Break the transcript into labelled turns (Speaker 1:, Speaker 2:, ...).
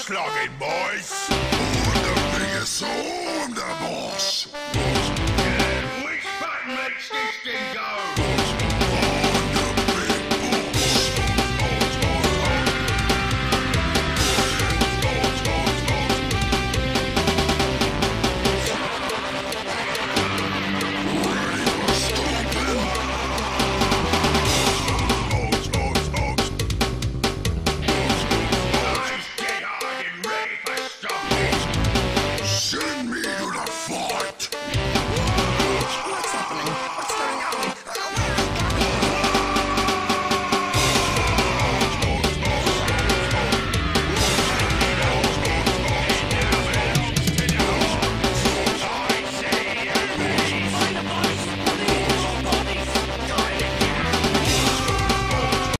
Speaker 1: slugging, boys. On the biggest on the boss. Which button makes this thing go?